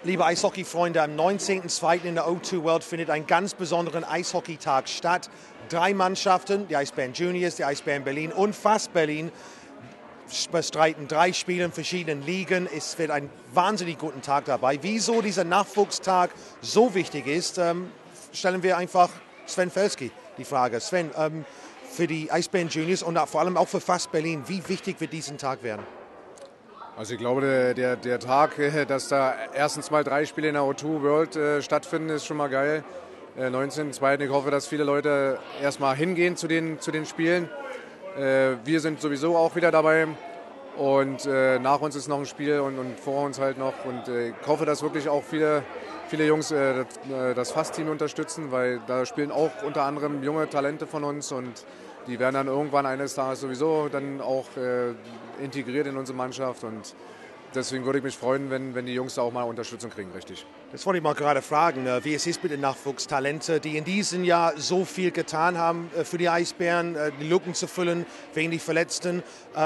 Liebe Eishockey-Freunde, am 19.02. in der O2 World findet ein ganz besonderer Eishockeytag statt. 3 Mannschaften, die Eisbären Juniors, die Eisbären Berlin und FAS Berlin, bestreiten 3 Spiele in verschiedenen Ligen. Es wird ein wahnsinnig guter Tag dabei. Wieso dieser Nachwuchstag so wichtig ist, stellen wir einfach Sven Felski die Frage. Sven, für die Eisbären Juniors und vor allem auch für FAS Berlin, wie wichtig wird diesen Tag werden? Also ich glaube, der Tag, dass da erstens mal 3 Spiele in der O2 World stattfinden, ist schon mal geil. 19.02. Ich hoffe, dass viele Leute erstmal hingehen zu den Spielen. Wir sind sowieso auch wieder dabei und nach uns ist noch ein Spiel und vor uns halt noch. Und ich hoffe, dass wirklich auch viele Jungs das FAS-Team unterstützen, weil da spielen auch unter anderem junge Talente von uns und die werden dann irgendwann eines Tages sowieso dann auch integriert in unsere Mannschaft und deswegen würde ich mich freuen, wenn die Jungs da auch mal Unterstützung kriegen, richtig. Das wollte ich mal gerade fragen, wie es ist mit den Nachwuchstalenten, die in diesem Jahr so viel getan haben für die Eisbären, die Lücken zu füllen wegen die Verletzten.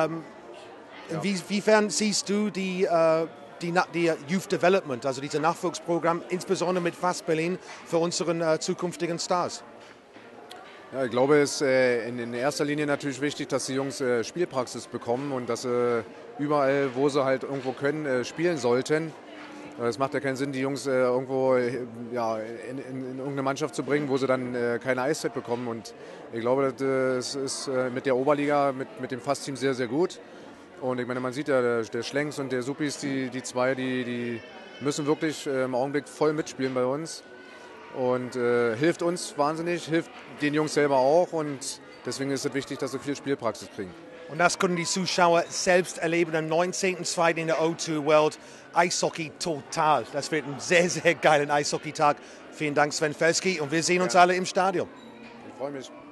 Inwiefern siehst du die Youth Development, also dieses Nachwuchsprogramm, insbesondere mit FAS Berlin, für unseren zukünftigen Stars? Ja, ich glaube, es ist in erster Linie natürlich wichtig, dass die Jungs Spielpraxis bekommen und dass sie überall, wo sie halt irgendwo können, spielen sollten. Es macht ja keinen Sinn, die Jungs irgendwo in irgendeine Mannschaft zu bringen, wo sie dann keine Eiszeit bekommen. Und ich glaube, das ist mit der Oberliga, mit dem FAS-Team sehr, sehr gut. Und ich meine, man sieht ja, der Schlenks und der Suppis, die zwei, die müssen wirklich im Augenblick voll mitspielen bei uns. Und hilft uns wahnsinnig, hilft den Jungs selber auch und deswegen ist es wichtig, dass sie viel Spielpraxis kriegen. Und das können die Zuschauer selbst erleben am 19.02. in der O2 World. Eishockey total. Das wird ein sehr, sehr geiler Eishockeytag. Vielen Dank, Sven Felski, und wir sehen uns alle im Stadion. Ich freue mich.